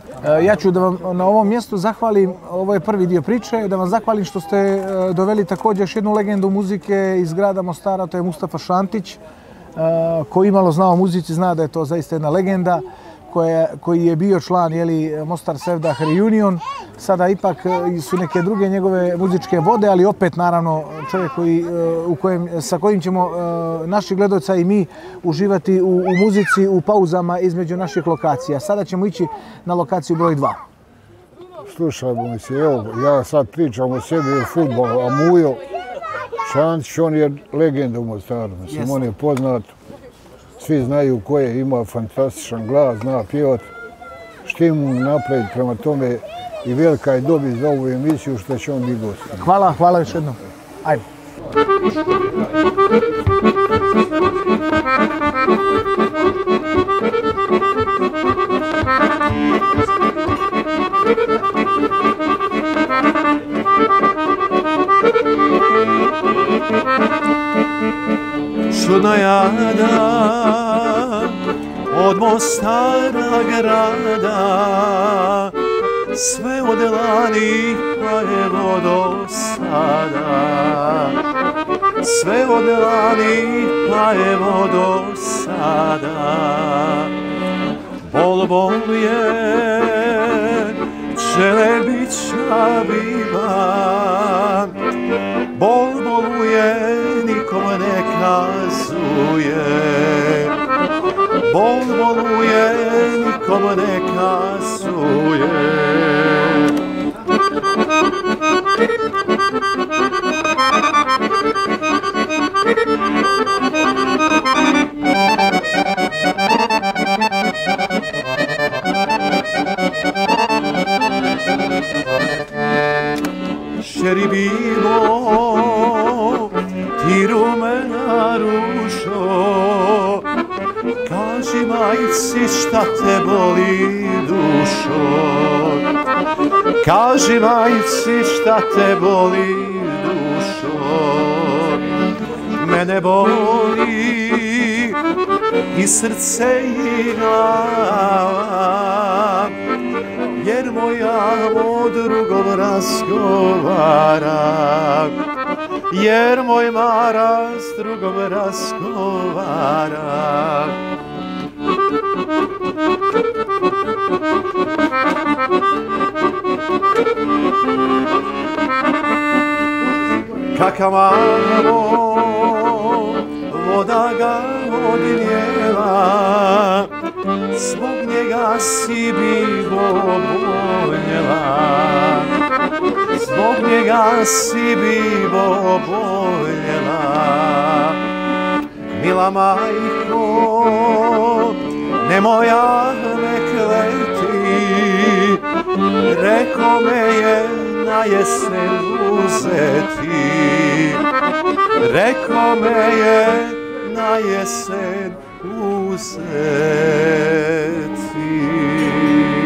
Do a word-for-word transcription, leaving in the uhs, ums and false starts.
Ja ću da vam na ovom mjestu zahvalim, ovo je prvi dio priče, da vam zahvalim što ste doveli također još jednu legendu muzike iz grada Mostara, to je Mustafa Šantić, koji imalo zna o muzici, zna da je to zaista jedna legenda, koji je bio član Mostar Sevdah Reunion. Sada ipak su neke druge njegove muzičke vode, ali opet naravno čovjek sa kojim ćemo naši gledalci i mi uživati u muzici, u pauzama između naših lokacija. Sada ćemo ići na lokaciju broj dva. Slušaj, se, evo, ja sad pričam o sebi o fudbalu, a Mujo Šantić, on je legenda u Mostaru. Mislim, on je poznat. Svi znaju ko je, ima fantastičan glas, zna pjevat, štimu napraviti, prema tome i velika je dobit za ovu emisiju što će on biti gost. Hvala, hvala još jednom. Ajde. Čudna jada od Mostara grada, sve od lani pa evo do sada, sve od lani pa evo do sada. Bol bol je Čelebića biva, bol boluje nikom ne kazuje, bol boluje nikom ne kazuje. Šeribino, ti rumena ružo, kaži majci šta te boli dušo, kaži majci šta te boli dušo. Mene boli i srce i glava, jer moja o drugom razgovara, jer moj Mara s drugom razgovara. Kakav malo voda ga odnijela, zbog njega si bivo boljela, zbog njega si bivo boljela. Mila majko, nemoja me kleti, reko me je na jesen uzeti, reko me je na jesen uzeti.